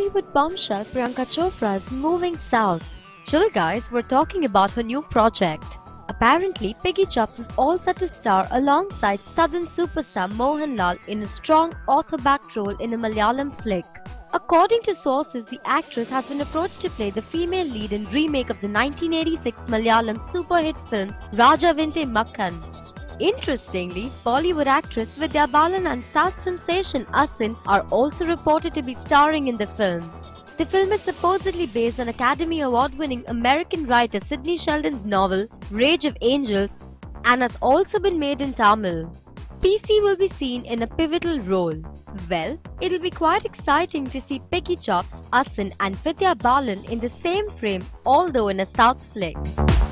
Bollywood bombshell Priyanka Chopra is moving south. Chill guys, we're talking about her new project. Apparently, Peggy Chops is all set to star alongside southern superstar Mohanlal in a strong author-backed role in a Malayalam flick. According to sources, the actress has been approached to play the female lead in remake of the 1986 Malayalam super hit film Raja Vinte Makkan. Interestingly, Bollywood actress Vidya Balan and South sensation Asin are also reported to be starring in the film. The film is supposedly based on Academy Award-winning American writer Sidney Sheldon's novel Rage of Angels and has also been made in Tamil. PC will be seen in a pivotal role. Well, it'll be quite exciting to see Peggy Chops, Asin and Vidya Balan in the same frame, although in a South flick.